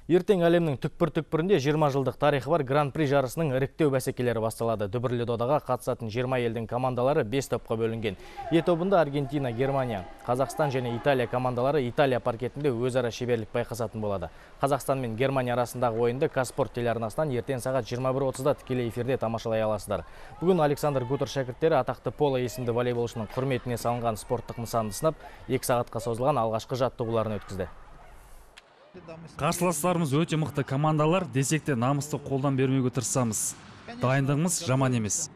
Ертең әлемнің түкпір-түкпірінде 20 жылдық тарихы бар Гран-при жарысының іріктеу бәсекелері басталады. Дүбірлі додаға қатысатын 20 елдің командалары 5 топқа бөлінген. Е тобында Аргентина, Германия, Қазақстан және Италия командалары Италия паркетінде өзара шеберлік байқасатын болады. Қазақстан мен Германия арасындағы ойынды Қазспорт телеарнасынан ертең сағат 21:30-да тікелей эфирде тамашалай аласыздар. Бүгін Александр Гутер шәкірттері атақты Пола есімді волейболшының құрметіне салынған спорттық нысанды сынап, 2 сағатқа созылған алғашқы жаттығуларын өткізді. Қарсыластарымыз өте мықты командалар, десек те намысты қолдан бермеуге тырысамыз. Дайындығымыз жаман емес.